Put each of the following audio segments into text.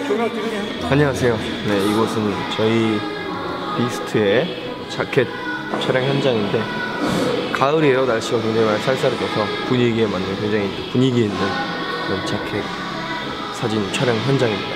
안녕하세요. 네, 이곳은 저희 비스트의 자켓 촬영 현장인데 가을이에요. 날씨가 굉장히 많이 쌀쌀해져서 분위기에 맞는 굉장히 분위기 있는 그런 자켓 사진 촬영 현장입니다.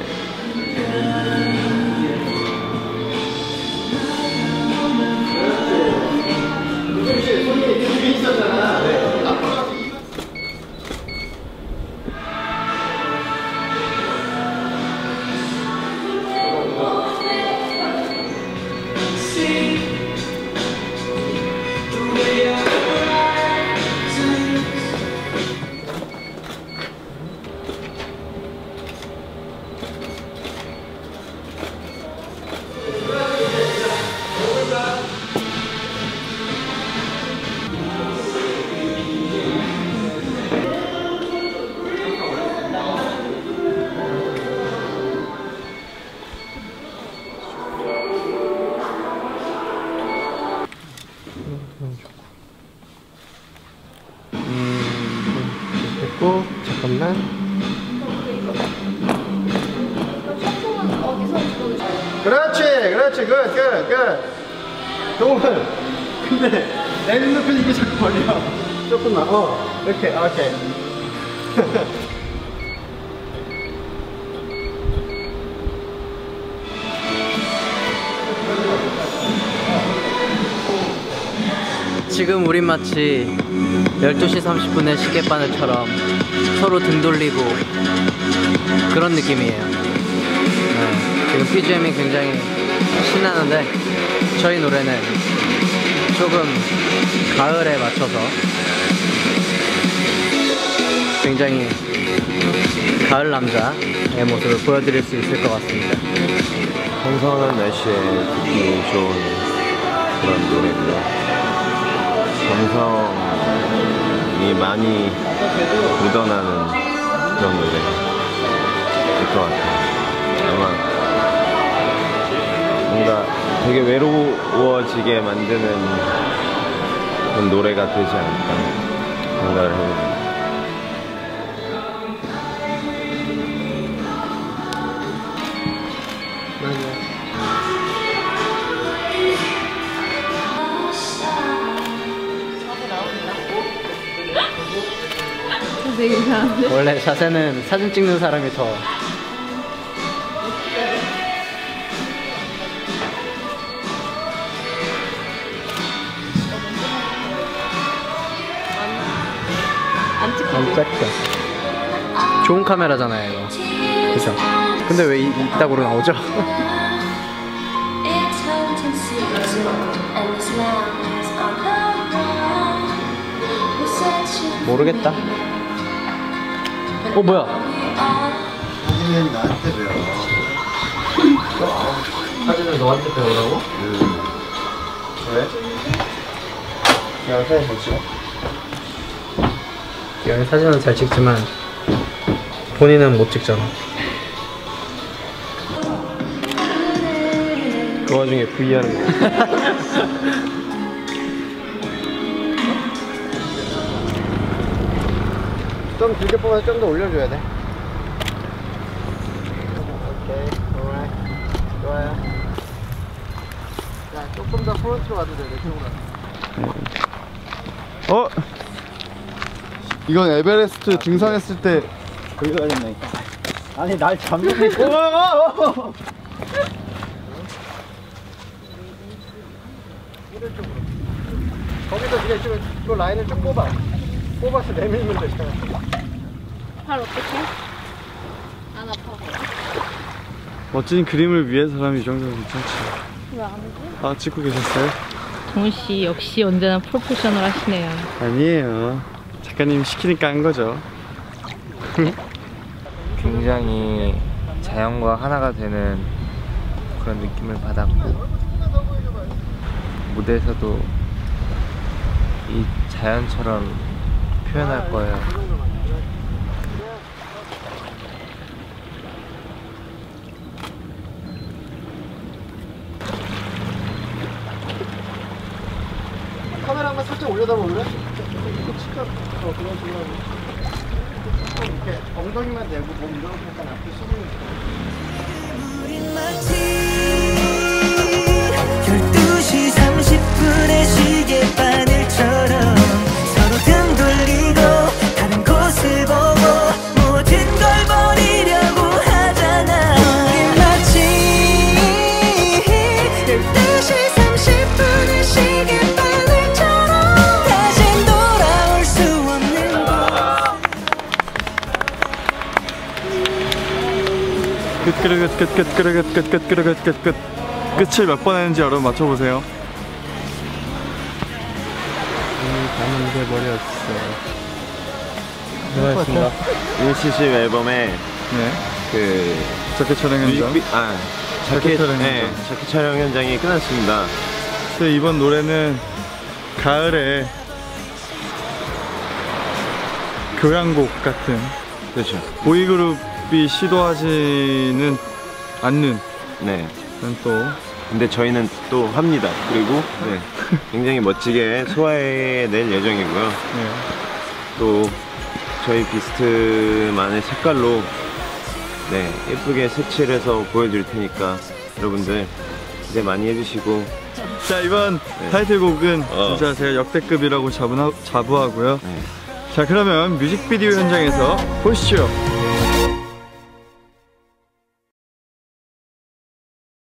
됐고, 잠깐만. 그렇지, 그렇지, 굿. 동훈, 근데 내 눈높이 이게 자꾸 걸려. 조금만, 이렇게, 오케이. 지금 우린 마치 12시 30분의 시계바늘처럼 서로 등 돌리고 그런 느낌이에요. 지금 BGM이 굉장히 신나는데 저희 노래는 조금 가을에 맞춰서 굉장히 가을 남자의 모습을 보여드릴 수 있을 것 같습니다. 선선한 날씨에 듣기 좋은 그런 노래고요. 감성이 많이 묻어나는 그런 노래일 것 같아요. 아마 뭔가 되게 외로워지게 만드는 그런 노래가 되지 않을까 생각을 해봅니다. 되게 이상한데? 원래 자세는 사진 찍는 사람이 더 안 찍히지? 안 작다. 좋은 카메라잖아요 이거. 그죠? 근데 왜 이따구로 나오죠? 모르겠다. 뭐야? 사진은 나한테 배워. 사진을 너한테 배우라고? 왜? 그냥 사진 잘 찍어? 기영이 사진은 잘 찍지만 본인은 못 찍잖아. 그 와중에 V 하는 거. 좀 길게 뽑아서 좀 더 올려줘야 돼. 오케이, alright. 좋아요. 자, 조금 더 프론트로 와도 돼, 내 쪽으로. 이건 에베레스트 등산했을 때 거기 가졌네. 아니, 날 잠그고 있고. 거기서 네가 이쪽 라인을 좀 뽑아서 내밀면 되잖아. 팔 어떡해? 안 아파. 멋진 그림을 위해 사람이 이 정도면 괜찮지. 왜 안 오지? 아, 찍고 계셨어요? 동훈씨 역시 언제나 프로페셔널 하시네요. 아니에요. 작가님이 시키니까 한 거죠. 굉장히 자연과 하나가 되는 그런 느낌을 받았고, 무대에서도 이 자연처럼 표현할 거예요. 카메라 한번 살짝 올려다 볼래? 그런 식으로 하고. 우린 마치 12시 30분의 시계 바늘처럼 서로 등 돌리고 다른 곳을 보고 모든 걸 버리려고 하잖아. 우린 마치 12시 30분의 시계 바늘처럼 다신 돌아올 수 없는 끝. 끝을 몇 번 했는지 여러분 맞춰보세요. 밤은 돼버렸어. 수고하셨습니다. 170 앨범에 네. 그 자켓 촬영 현장. 자켓 촬영 네, 현장. 자켓 촬영 현장이 끝났습니다. 그래서 이번 노래는 가을에 교향곡 같은 그렇죠. 보이그룹이 시도하지는 않는 네. 그런 또 근데 저희는 또 합니다. 그리고 네, 굉장히 멋지게 소화해낼 예정이고요. 네. 또 저희 비스트만의 색깔로 네, 예쁘게 색칠해서 보여드릴 테니까 여러분들 기대 많이 해주시고. 자, 이번 네. 타이틀곡은 진짜 제가 역대급이라고 자부하고요. 네. 자, 그러면 뮤직비디오 현장에서 보시죠.